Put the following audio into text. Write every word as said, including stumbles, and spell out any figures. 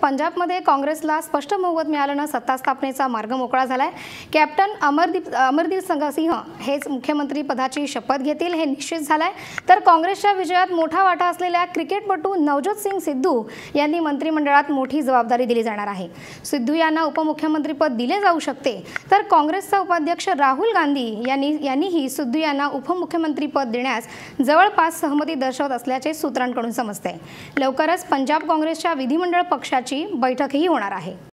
पंजाबमध्ये काँग्रेसला स्पष्ट बहुमत मिळाल्याने सत्ता स्थापनेचा मार्ग मोकळा झालाय। कॅप्टन अमरदीप अमरदीप सिंह हेच मुख्यमंत्री पदाची शपथ घेतील हे निश्चित झालंय। तर काँग्रेसच्या विजयात मोठा वाटा असलेल्या क्रिकेटपटू नवजोत सिंग सिद्धू यांनी मंत्रिमंडळात मोठी जबाबदारी दिली जाणार आहे। सिद्धू यांना उपमुख्यमंत्रीपद दिले जाऊ शकते, तर काँग्रेसचा उपाध्यक्ष राहुल गांधी यांनी यांनीही सिद्धू यांना उपमुख्यमंत्रीपद देण्यास जवळपास सहमती दर्शवत असल्याचे सूत्रांकडून समजते। लवकरच पंजाब काँग्रेसच्या विधिमंडळ पक्षाची बैठकही होणार आहे।